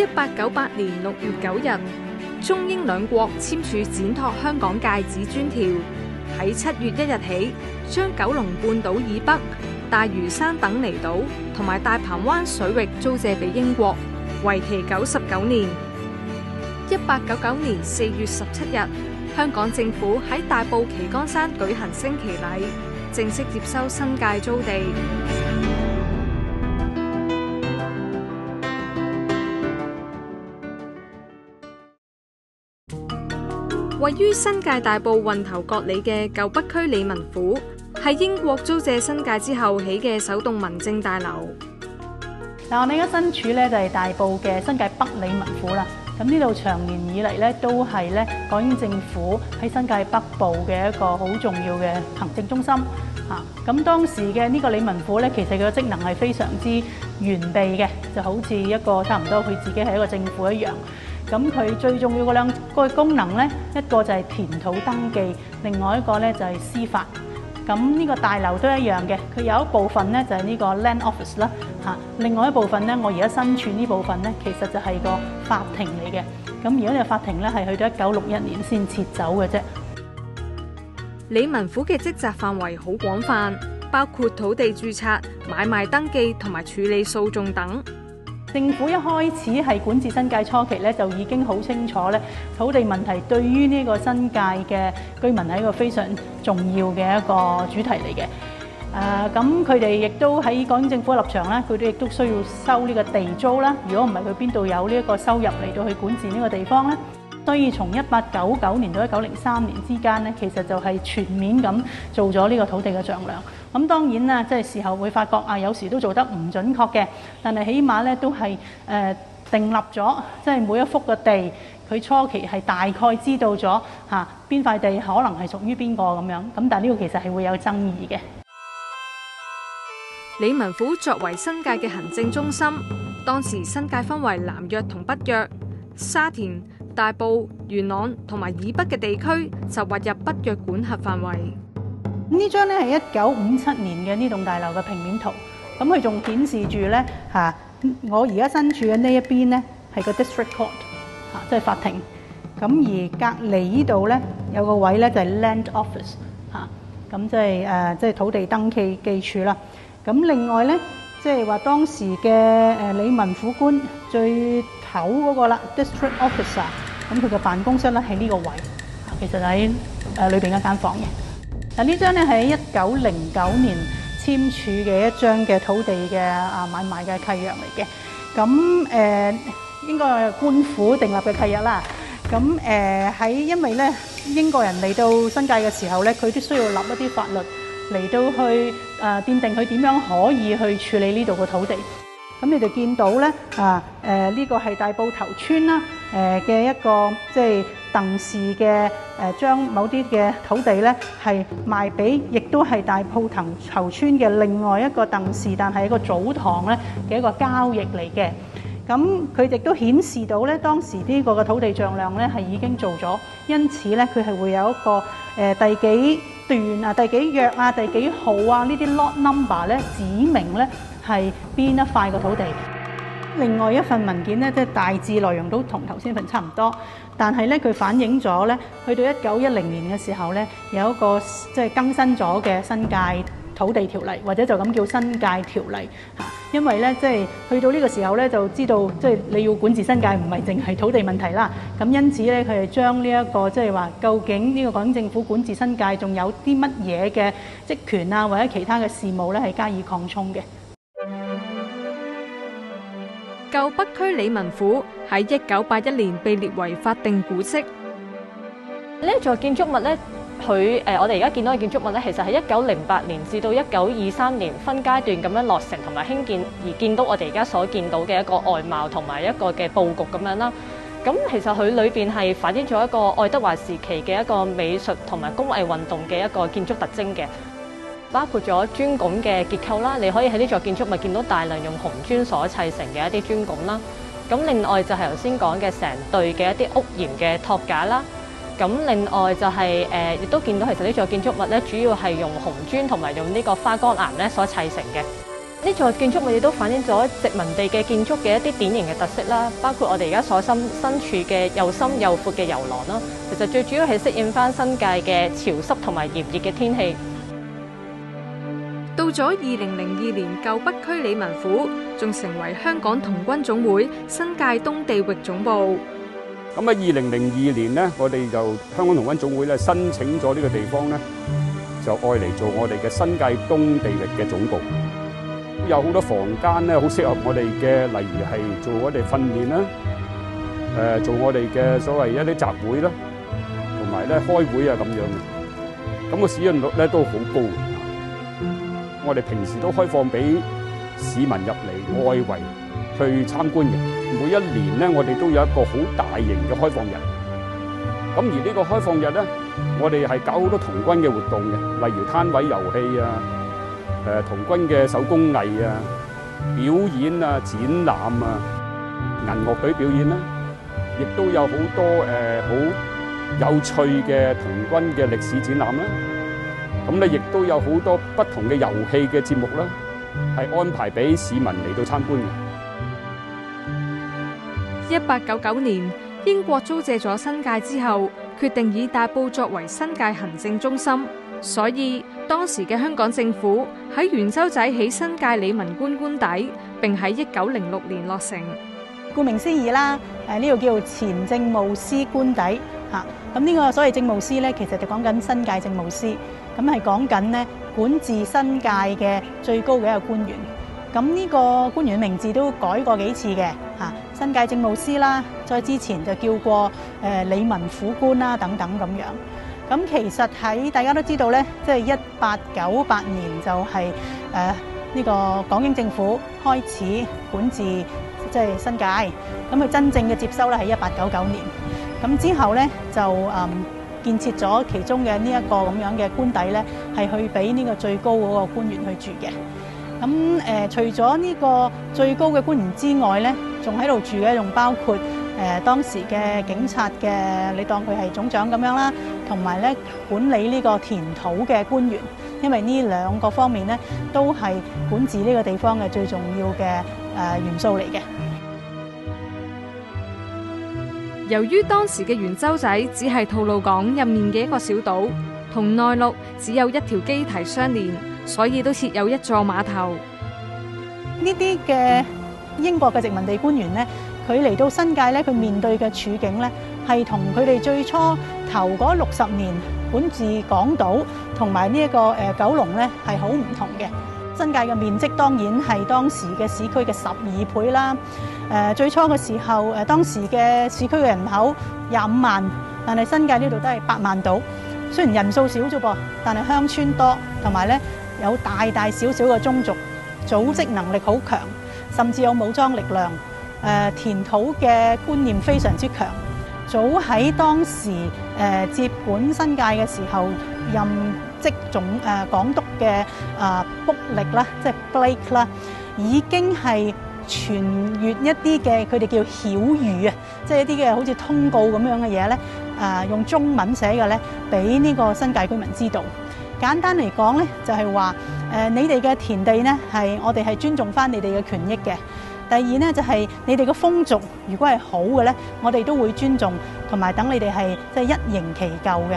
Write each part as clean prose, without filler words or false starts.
1898年6月9日，中英兩國簽署展拓香港界址專條，喺7月1日起，將九龍半島以北、大嶼山等離島同埋大鵬灣水域租借俾英國，為期99年。1899年4月17日，香港政府喺大埔旗杆山舉行升旗禮，正式接收新界租地。位於新界大埔運頭角里嘅舊北區理民府，係英國租借新界之後起嘅首棟民政大樓。 嗱，我哋而家身處咧就係大埔嘅新界北理民府啦。咁呢度長年以嚟咧都係咧港英政府喺新界北部嘅一個好重要嘅行政中心。咁當時嘅呢個理民府咧，其實佢嘅職能係非常之完備嘅，就好似一個差唔多佢自己係一個政府一樣。咁佢最重要嗰兩個功能咧，一個就係填土登記，另外一個咧就係司法。咁呢個大樓都一樣嘅，佢有一部分咧就係呢個 land office 啦，另外一部分咧，我而家身處呢部分咧，其實就係個法庭嚟嘅。咁而家呢個法庭咧係去到1961年先撤走嘅啫。 理民府嘅職責範圍好廣泛，包括土地註冊、買賣登記同埋處理訴訟等。 政府一開始係管治新界初期咧，就已經好清楚咧，土地問題對於呢個新界嘅居民係一個非常重要嘅一個主題嚟嘅。咁佢哋亦都喺港英政府嘅立場咧，佢哋亦都需要收呢個地租啦。如果唔係，佢邊度有呢一個收入嚟到去管治呢個地方咧？所以從1899年到1903年之間咧，其實就係全面咁做咗呢個土地嘅丈量。咁當然啦，即係事後會發覺有時都做得唔準確嘅，但係起碼咧都係訂立咗，即係每一幅嘅地，佢初期係大概知道咗邊塊地可能係屬於邊個咁樣。咁但係呢個其實係會有爭議嘅。 理民府作為新界嘅行政中心，當時新界分為南約同北約，沙田、大埔、元朗同埋以北嘅地區就劃入北約管轄範圍。 呢張咧係1957年嘅呢棟大樓嘅平面圖，咁佢仲顯示住咧我而家身處嘅呢一邊咧係個 district court，即係法庭。咁而隔離呢度咧有個位咧就係 land office，咁即係土地登記記處啦。咁另外咧即係話當時嘅理民府官最頭嗰個啦 district officer， 咁佢嘅辦公室咧喺呢個位，其實喺裏邊一間房嘅。嗱，呢張咧係1909年簽署嘅一張嘅土地嘅買賣嘅契約嚟嘅。咁應該係官府訂立嘅契約啦。咁因為咧英國人嚟到新界嘅時候咧，佢都需要立一啲法律嚟到去奠定佢點樣可以去處理呢度嘅土地。咁你哋見到咧呢個係大埔頭村啦嘅一個即係鄧氏嘅將某啲嘅土地咧係賣俾，亦都係大埔頭村嘅另外一個鄧氏，但係一個祖堂咧嘅一個交易嚟嘅。咁佢亦都顯示到咧當時呢個嘅土地丈量咧係已經做咗，因此咧佢係會有一個第幾段第幾約第幾號呢啲 lot number 咧指明咧係邊一塊嘅土地。另外一份文件咧，即係大致內容都同頭先份差唔多，但係咧佢反映咗咧，去到1910年嘅時候咧，有一個即係更新咗嘅新界土地條例，或者就咁叫新界條例嚇。因為咧即係去到呢個時候咧，就知道即係你要管治新界唔係淨係土地問題啦。咁因此咧，佢係將呢一個即係話，究竟呢個港英政府管治新界仲有啲乜嘢嘅職權或者其他嘅事務咧，係加以擴充嘅。 舊北區理民府喺1981年被列為法定古蹟。 呢一座建築物咧，我哋而家見到嘅建築物咧，其實係1908年至到1923年分階段咁樣落成同埋興建，而見到我哋而家所見到嘅一個外貌同埋一個嘅佈局咁樣啦。咁其實佢裏邊係反映咗一個愛德華時期嘅一個美術同埋工藝運動嘅一個建築特徵嘅。包括咗磚拱嘅結構啦，你可以喺呢座建築物見到大量用紅磚所砌成嘅一啲磚拱啦。咁另外就係頭先講嘅成對嘅一啲屋檐嘅托架啦。咁另外就係亦都見到其實呢座建築物咧，主要係用紅磚同埋用呢個花崗岩咧所砌成嘅。 呢座建築物亦都反映咗殖民地嘅建築嘅一啲典型嘅特色啦，包括我哋而家所身處嘅又深又闊嘅遊廊啦。其實最主要係適應翻新界嘅潮濕同埋炎熱嘅天氣。 到咗2002年，舊北區理民府仲成為香港童軍總會新界東地域總部。 咁喺2002年呢，我哋就香港童軍總會咧申請咗呢個地方咧，就愛嚟做我哋嘅新界東地域嘅總部。有好多房間咧，好適合我哋嘅，例如係做我哋訓練啦，做我哋嘅所謂一啲集會啦，同埋咧開會啊咁樣嘅。咁個使用率咧都好高。我哋平時都開放俾市民入嚟外圍去參觀嘅。每一年咧，我哋都有一個好大型嘅開放日。咁而呢個開放日咧，我哋係搞好多童軍嘅活動嘅，例如攤位遊戲啊。童軍嘅手工藝啊、表演啊、展覽啊、銀樂隊表演啦，亦都有好多好有趣嘅童軍嘅歷史展覽啦。咁咧，亦都有好多不同嘅遊戲嘅節目啦，係安排俾市民嚟到參觀嘅。 1899年，英國租借咗新界之後，決定以大埔作為新界行政中心。所以當時嘅香港政府喺元洲仔起新界理民官官邸，並喺1906年落成。 顧名思義啦，呢個叫前政務司官邸嚇。咁呢個所謂政務司咧，其實就講緊新界政務司，咁係講緊咧管治新界嘅最高嘅一個官員。咁呢個官員嘅名字都改過幾次嘅嚇，新界政務司啦，再之前就叫過理民府官啦等等咁樣。咁其實喺大家都知道咧，即係1898年就係呢個港英政府開始管治即係新界，咁佢真正嘅接收咧係1899年。咁之後咧就建設咗其中嘅呢一個咁樣嘅官邸咧，係去俾呢個最高嗰個官員去住嘅。咁除咗呢個最高嘅官員之外咧，仲喺度住嘅仲包括當時嘅警察嘅，你當佢係總長咁樣啦，同埋咧管理呢個填土嘅官員，因為呢兩個方面咧都係管治呢個地方嘅最重要嘅元素嚟嘅。 由於當時嘅元洲仔只係吐露港入面嘅一個小島，同內陸只有一條基堤相連，所以都設有一座碼頭。 呢啲嘅英國嘅殖民地官員咧，佢嚟到新界咧，佢面對嘅處境咧，係同佢哋最初頭嗰60年管治港島同埋呢一個九龍咧，係好唔同嘅。新界嘅面積當然係當時嘅市區嘅12倍啦。最初嘅時候，當時嘅市區嘅人口25萬，但係新界呢度都係8萬度。雖然人數少啫噃，但係鄉村多，同埋咧有大大小小嘅宗族，組織能力好強，甚至有武裝力量。填土嘅觀念非常之強。早喺當時接管新界嘅時候，任職港督嘅卜力啦，即係 Blake 啦，已經係傳閱一啲嘅佢哋叫曉諭啊，即係一啲嘅好似通告咁樣嘅嘢咧，用中文寫嘅咧，俾呢個新界居民知道。簡單嚟講咧，就係話你哋嘅田地咧，係我哋係尊重翻你哋嘅權益嘅。第二呢，就係你哋嘅風俗，如果係好嘅咧，我哋都會尊重，同埋等你哋係即係一形其舊嘅。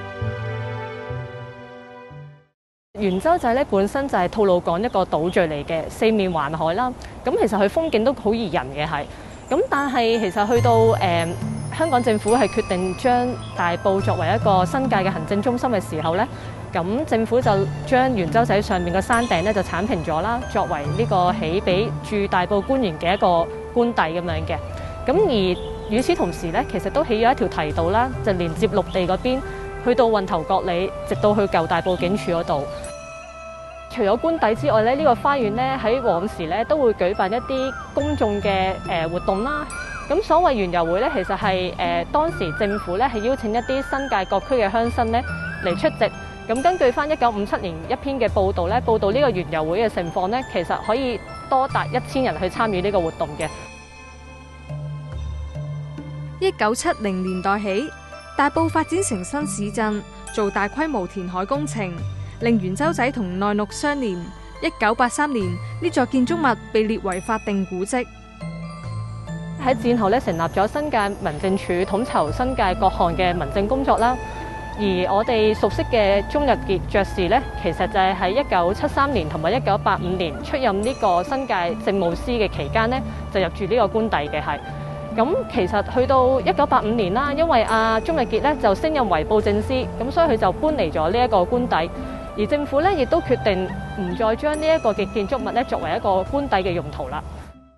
元洲仔咧本身就係吐露港一個島嶼嚟嘅，四面環海啦。咁其實佢風景都好宜人嘅係。咁但係其實去到香港政府係決定將大埔作為一個新界嘅行政中心嘅時候咧，咁政府就將元洲仔上面嘅山頂咧就剷平咗啦，作為呢個起俾駐大埔官員嘅一個官邸咁樣嘅。咁而與此同時咧，其實都起咗一條堤道啦，就連接陸地嗰邊，去到運頭角里，直到去舊大埔警署嗰度。除咗官邸之外咧，呢個花園咧喺往時咧都會舉辦一啲公眾嘅活動啦。咁所謂園遊會咧，其實係當時政府咧係邀請一啲新界各區嘅鄉紳咧嚟出席。咁根據翻1957年一篇嘅報導咧，報導呢個園遊會嘅情況咧，其實可以多達1000人去參與呢個活動嘅。 1970年代起，大埔發展成新市鎮，做大規模填海工程，令元洲仔同內陸相連， 1983年，呢座建築物被列為法定古蹟。 喺戰後咧，成立咗新界民政處，統籌新界各項嘅民政工作啦。而我哋熟悉嘅鍾逸傑爵士咧，其實就係喺1973年同埋1985年出任呢個新界政務司嘅期間咧，就入住呢個官邸嘅係。咁其實去到1985年啦，因為鍾逸傑咧就升任為布政司，咁所以佢就搬離咗呢一個官邸。而政府咧亦都決定唔再將呢一個嘅建築物咧作為一個官邸嘅用途啦。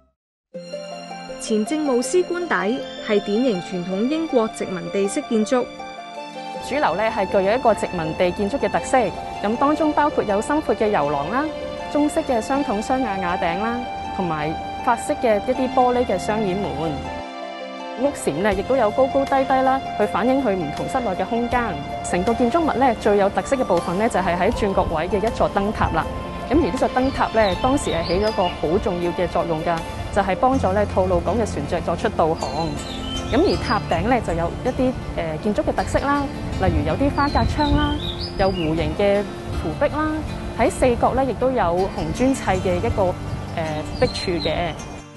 前政務司官邸係典型傳統英國殖民地式建築， 主樓咧係具有一個殖民地建築嘅特色。咁當中包括有深闊嘅遊廊啦、中式嘅雙筒雙瓦頂啦，同埋法式嘅一啲玻璃嘅雙檐門。屋簷咧亦都有高高低低啦，去反映佢唔同室內嘅空間。成個建築物咧最有特色嘅部分咧就係喺轉角位嘅一座燈塔啦。咁而呢座燈塔咧當時係起咗一個好重要嘅作用㗎，就係幫助咧吐露港嘅船隻作出導航。咁而塔頂咧就有一啲建築嘅特色啦，例如有啲花格窗啦，有弧形嘅扶壁啦，喺四角咧亦都有紅磚砌嘅一個壁柱嘅。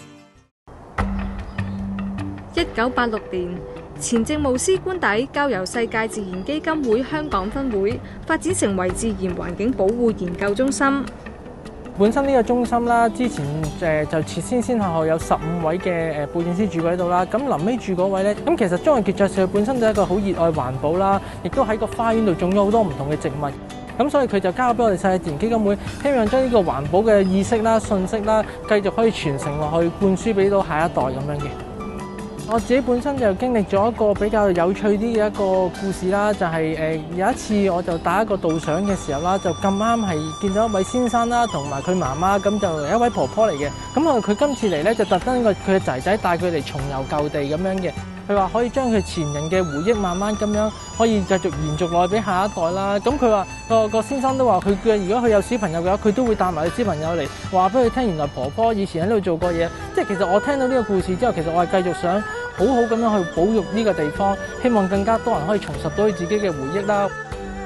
1986年，前政務司官邸交由世界自然基金會香港分會發展成為自然環境保護研究中心。 本身呢個中心啦，之前就先後後有15位嘅布政司住喺度啦。咁臨尾住嗰位咧，咁其實鍾逸傑爵士佢本身就係一個好熱愛環保啦，亦都喺個花園度種咗好多唔同嘅植物。咁所以佢就交咗俾我哋世界自然基金會，希望將呢個環保嘅意識啦、信息啦，繼續可以傳承落去，灌輸俾到下一代咁樣嘅。我自己本身就經歷咗一個比較有趣啲嘅一個故事啦，就係有一次我就打一個導賞嘅時候啦，就咁啱係見到一位先生啦，同埋佢媽媽，咁就有一位婆婆嚟嘅。咁佢今次嚟咧就特登佢嘅仔仔帶佢嚟重遊舊地咁樣嘅。佢話可以將佢前人嘅回憶慢慢咁樣可以繼續延續落去俾下一代啦。咁佢話個先生都話佢如果佢有小朋友嘅話，佢都會帶埋佢小朋友嚟話俾佢聽，原來婆婆以前喺度做過嘢。即係其實我聽到呢個故事之後，其實我係繼續想好好咁樣去保育呢個地方，希望更加多人可以重拾到佢自己嘅回憶啦。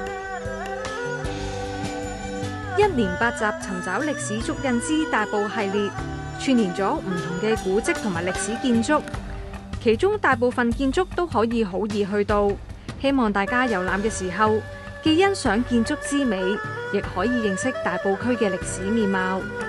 一連8集尋找歷史足印之大埔系列，串連咗唔同嘅古蹟同埋歷史建築，其中大部分建築都可以好易去到。希望大家遊覽嘅時候，既欣賞建築之美，亦可以認識大埔區嘅歷史面貌。